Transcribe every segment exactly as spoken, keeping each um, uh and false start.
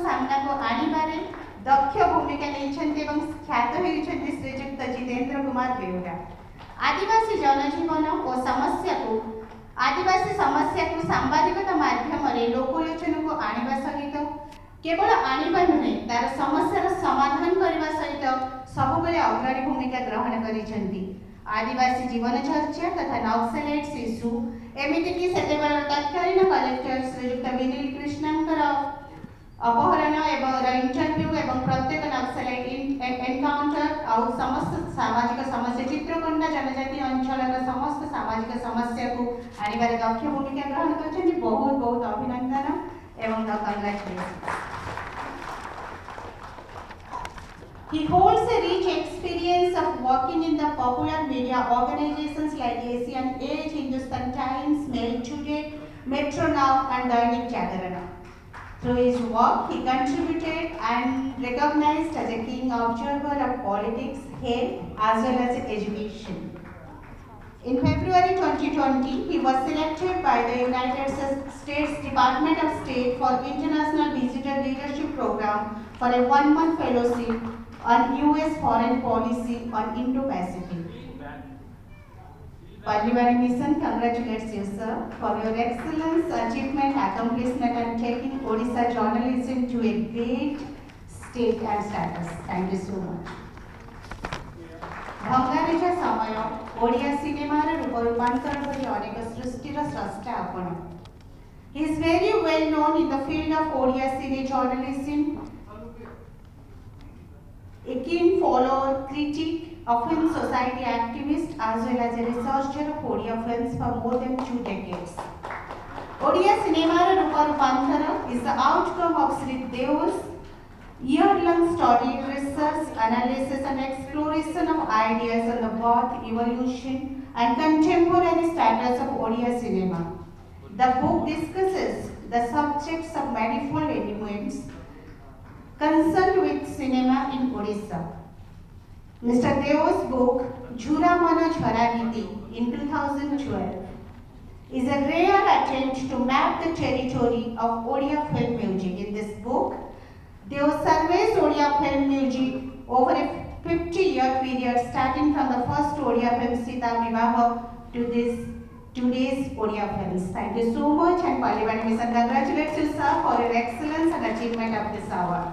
सामना को आनिबारे दक्ष भूमिका नहीं ख्यात होती श्रीजुक्त जितेंद्र कुमार बेउरा। आदिवासी जनजीवन और समस्या को आदिवासी समस्या को सांबादिकता माध्यम लोकलोचन को आनिबा सहित केवल आनिबा नुहे तार समस्यार समाधान करने सहित सबुबले अग्रणी भूमिका ग्रहण करिसेंती। आदिवासी जीवन चर्चा तथा नक्सलाइट इश्यू एमितिक सेतेबेल तत्कालीन कलेक्टर श्रीजुक्त विनील कृष्णंकर अपहरण एवं इंटरव्यू एवं प्रत्येक नक्सलाइट एनकाउंटर आउ समस्त सामाजिक समस्या चित्रकोंडा जनजाति अंचल समस्त सामाजिक समस्या को आनिबार दक्ष भूमिका ग्रहण करछन्ती। बहुत बहुत अभिनंदन एवं congratulation. He holds a rich experience of working in the popular media organizations like Asian Age, Hindustan Times, Mail Today, Metro Now and Dainik Jagarana. Through his work, he contributed and recognized as a keen observer of politics, health as well as education. In February twenty twenty, he was selected by the United States Department of State for International Visitor Leadership Program for a one-month fellowship on U S foreign policy on Indo-Pacific. Parliament Mission congratulates you, sir, for your excellence, achievement, accomplishment and taking Odisha journalism to a great state and status. Thank you so much. भंगारेजा समय ओडिया सिनेमार रूप रूपांतर करी अनेक सृष्टिर स्रष्टा आपण। He is very well known in the field of Odia cine journalism, a keen follower, critic, a film society activist as well as a researcher of Odia films for more than two decades. Odia cinema Rupa Rupantara is the outcome of Sri Deo's year-long study, research, analysis and exploration of ideas on the birth, evolution and contemporary status of Odia cinema. The book discusses the subjects of manifold elements concerned with cinema in Odisha. Mister Deo's book, Jhura Mana Jhara Giti, in two thousand twelve, is a rare attempt to map the territory of Odia film music. In this book, Deo surveys Odia film music over a fifty-year period, starting from the first Odia film Sita Vivaha to this today's Odia films. Thank you so much, and Parliament Mission congratulates you, sir, for your excellence and achievement of this hour.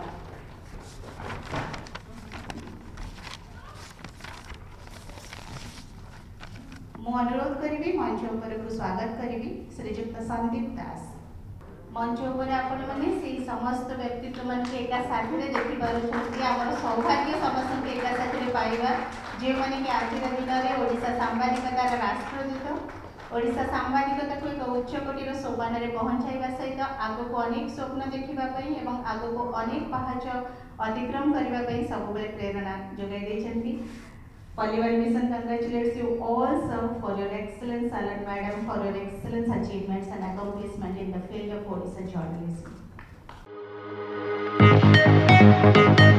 मु अनुरोध करी मंच उपर को स्वागत करी श्रीजुक्त संदीप दास। मंच उपर आपण माने से समस्त व्यक्तित्व मान के एका साथी रे देखि पारुछंती। हमर सौभाग्य समस्त के एका साथी रे पाइबा जे माने कि आज दिन रे ओडिशा सांबादिकतार राष्ट्रदूत ओडिशा सांबादिकता को एक उच्च कोटीर सोपान रे पहुंचाइबा सहित आगो को अनेक स्वप्न देखिबा पई एवं आगो को अनेक पहाच अतिक्रम करबा पई सबबेले प्रेरणा जोगाई दैछंती। Parliament Mission congratulates you all, sir, for your excellence, and madam for your excellence achievements and accomplishment in the field of Odisha journalism.